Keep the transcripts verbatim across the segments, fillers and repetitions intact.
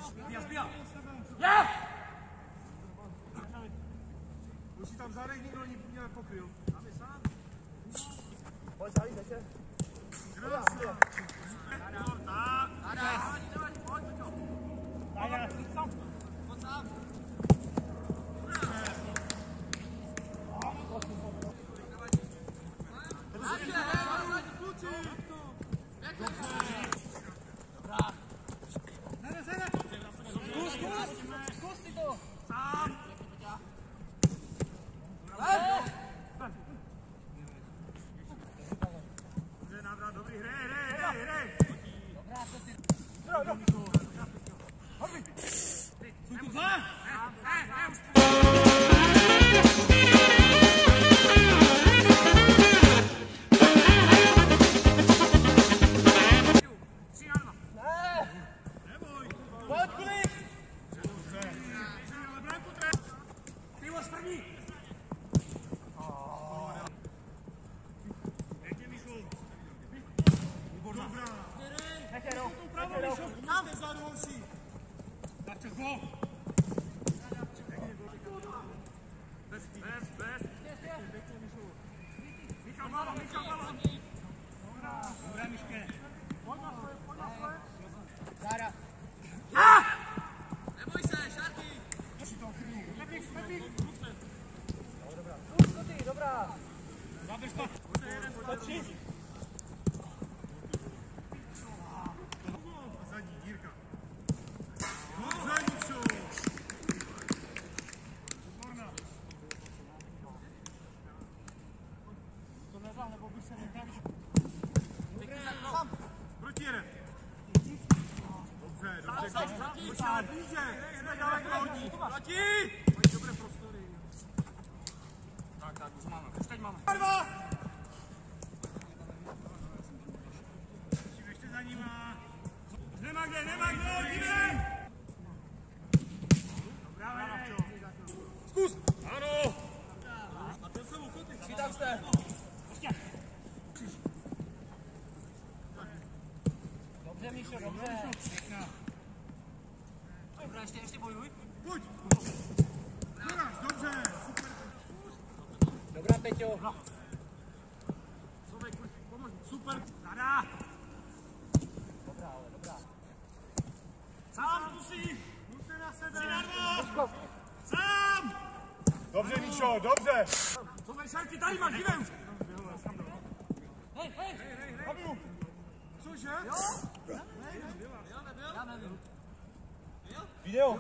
Už si tam zádech nikdo nepokryl. Pojď, Salí, ještě. Krásně. Pojď sám. Proti jeden. Dobře, dobře. Počítáme blíže. Jsme daleko od ní. Proti! Mají dobré prostory. Tak, tak, už máme. Už teď máme. Dva! Ještě za nima. Nemá kde, nemá kde, jdeme! Dobrá, Vejčo. Zkus! Ano! Chytám jste. Dobře, Míšo, dobře. Dobrá, ještě, ještě bojuj. Pojď! Doráž, dobře, super. Dobrá, Peťo. Super. Zadá. Dobrá, ale dobrá. Sám zkusí. Můžete na sebe. Tři na dva. Sám. Dobře, Míšo, dobře. Co vejšárky, tady máš, dívej už. Hej, hej. Habiu. Cože? Jo? Nebyl, nebyl? Já nevím. Video.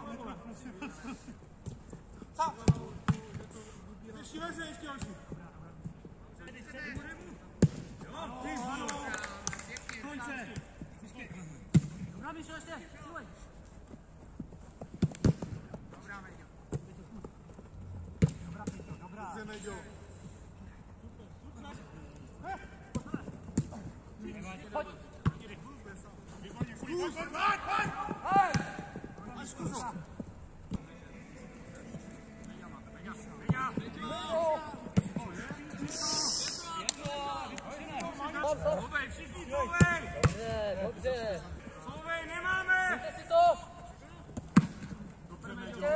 Sám. Ještě veze, ještě další. Jo, ty zvanou. Konce. Dobrá, Míšo, ještě. Dělej. Dobrá, Meďo. Dobrá, Peťo, dobrá. Dobře, Meďo. Pojď. Výborně, pojď, pojď, pojď. Hej. Máš zkusu. Souvej, všichni souvej! Dobře, dobře. Souvej, nemáme! Pojďte si to. Dobře, Meďo.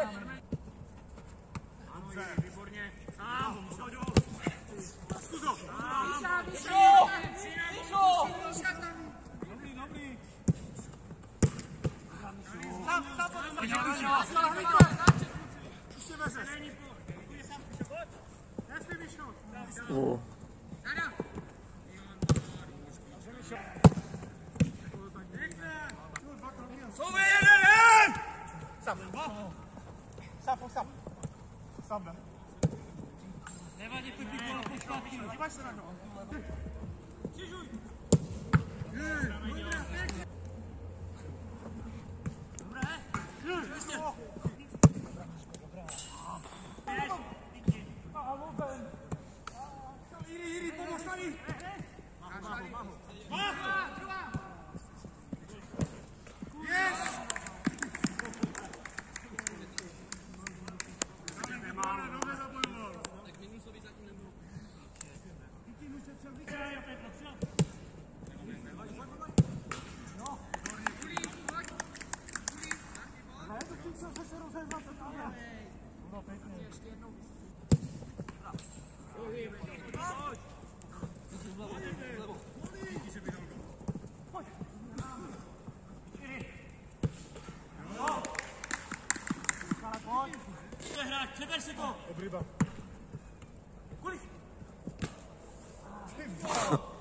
Dobře, výborně. Sám, Šoďo. Zkus ho. Míša, Míšo. Míšo. Dobrý, dobrý. Sám, sám, sám. Ještě veze. Nesmí vyšnout. Dada. Souvej, jeden, jeden! Sam. Sam, sam. Sám, ne? Nevadí, pojď ty kola pošpátky. Dívaj se na to. Křižuj. Dobré, pěkně. Dobré. Ještě. Jiri, Jiri, pomož tady. Yes! Nemáme, dobře zabojoval. Tak minusovi zatím nebudu. Díky, už se přel vykrát. No, pěkně. Hráč, přeber si to! Dobrý ba. Kolik? Ty vole.